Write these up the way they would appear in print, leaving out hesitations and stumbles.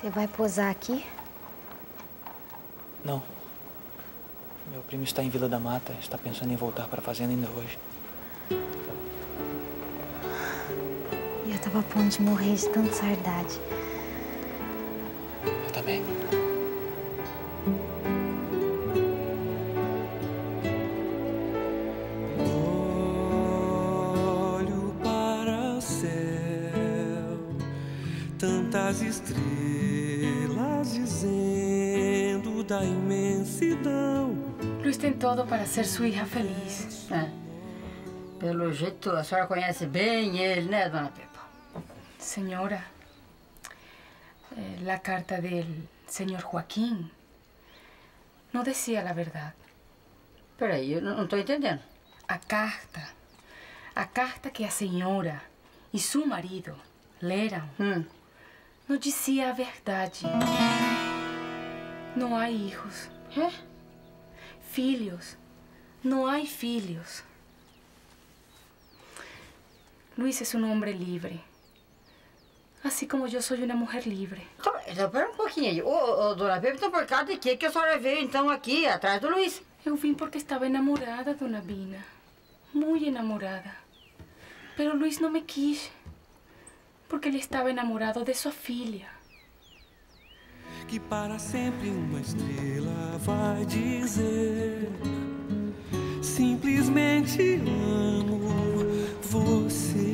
Você vai posar aqui? Não. Meu primo está em Vila da Mata. Está pensando em voltar para a fazenda ainda hoje. E eu tava a ponto de morrer de tanta saudade. Eu também. Olho para o céu, tantas estrelas dizendo da imensidão. Luis tem todo para ser sua hija feliz. É. Pelo jeito, a senhora conhece bem ele, né, dona Pepa? Señora, la carta del señor Joaquín no decía la verdad. Peraí, eu não estou entendendo. A carta que a senhora e seu marido leram, não dizia a verdade. Não há hijos. É? Filhos. Não há filhos. Luis é um homem livre. Assim como eu sou uma mulher livre. Então, pera um pouquinho aí. Ô, dona Pepa, então por causa de que a senhora veio, então, aqui, atrás do Luis? Eu vim porque estava enamorada, dona Bina. Muito enamorada. Pero Luis não me quis. Porque ele estava enamorado de sua filha. Que para sempre uma estrela vai dizer: simplesmente amo você.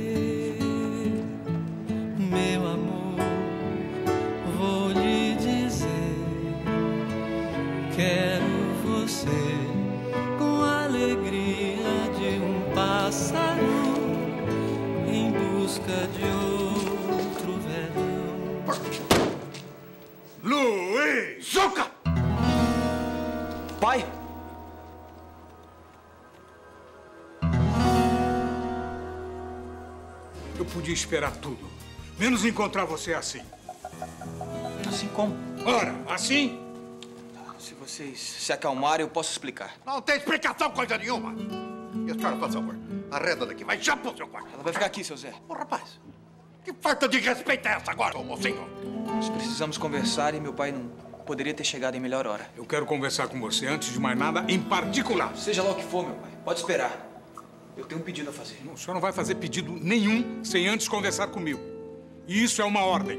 Meu amor, vou lhe dizer, quero você com a alegria de um pássaro em busca de outro verão. Luis! Zuca! Pai! Eu podia esperar tudo, menos encontrar você assim. Assim como? Ora, assim? Se vocês se acalmarem, eu posso explicar. Não tem explicação coisa nenhuma. E a senhora, faz favor, arreda daqui, vai já pro seu quarto. Ela vai ficar aqui, seu Zé. Ô, rapaz, que falta de respeito é essa agora, ô mocinho? Nós precisamos conversar e meu pai não poderia ter chegado em melhor hora. Eu quero conversar com você, antes de mais nada, em particular. Seja lá o que for, meu pai. Pode esperar. Eu tenho um pedido a fazer. O senhor não vai fazer pedido nenhum sem antes conversar comigo. E isso é uma ordem.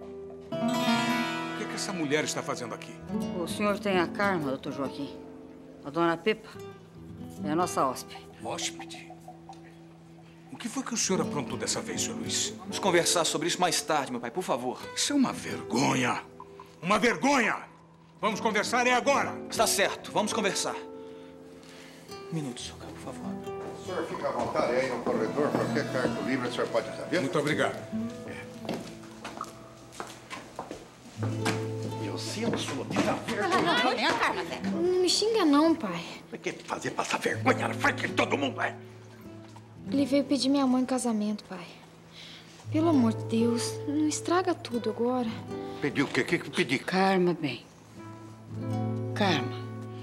O que essa mulher está fazendo aqui? O senhor tem a Carma, doutor Joaquim. A dona Pepa é a nossa hóspede. Hóspede? O que foi que o senhor aprontou dessa vez, senhor Luis? Vamos conversar sobre isso mais tarde, meu pai, por favor. Isso é uma vergonha. Uma vergonha! Vamos conversar é agora. Está certo, vamos conversar. Um minuto, Soca, por favor. O senhor fica à vontade aí no corredor, qualquer cargo livre o senhor pode saber. Muito obrigado. Eu sinto sua desavergonha. Não, nem a Carma, Zé. Não me xinga não, pai. Por que fazer passar vergonha na frente de todo mundo, é? Ele veio pedir minha mãe em casamento, pai. Pelo amor de Deus, não estraga tudo agora. Pediu o quê? O que pedi? Carma, bem. Carma.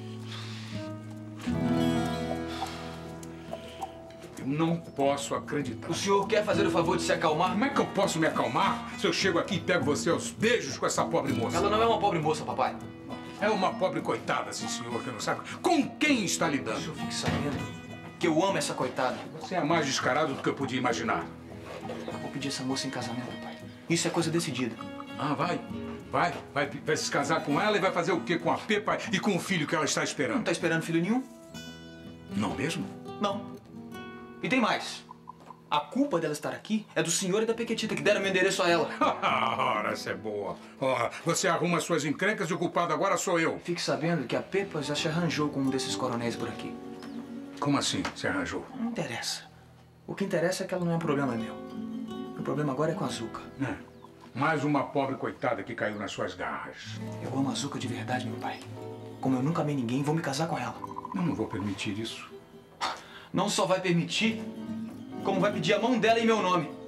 Eu não posso acreditar. O senhor quer fazer o favor de se acalmar? Como é que eu posso me acalmar se eu chego aqui e pego você aos beijos com essa pobre moça? Ela não é uma pobre moça, papai. É uma pobre coitada, sim, senhor, que não sabe com quem está O lidando. senhor fique sabendo que eu amo essa coitada. Você é mais descarado do que eu podia imaginar. Eu vou pedir essa moça em casamento, pai. Isso é coisa decidida. Ah, vai se casar com ela e vai fazer o quê com a Pepa e com o filho que ela está Não esperando? tá esperando filho nenhum? Não mesmo? Não. E tem mais. A culpa dela estar aqui é do senhor e da Pequetita, que deram meu endereço a ela. Ora, essa é boa. Ora, você arruma suas encrencas e o culpado agora sou eu. Fique sabendo que a Pepa já se arranjou com um desses coronéis por aqui. Como assim se arranjou? Não interessa. O que interessa é que ela não é um problema meu. O problema agora é com a Zuca. É. Mais uma pobre coitada que caiu nas suas garras. Eu amo a Zuca de verdade, meu pai. Como eu nunca amei ninguém, vou me casar com ela. Eu não vou permitir isso. Não só vai permitir, como vai pedir a mão dela em meu nome.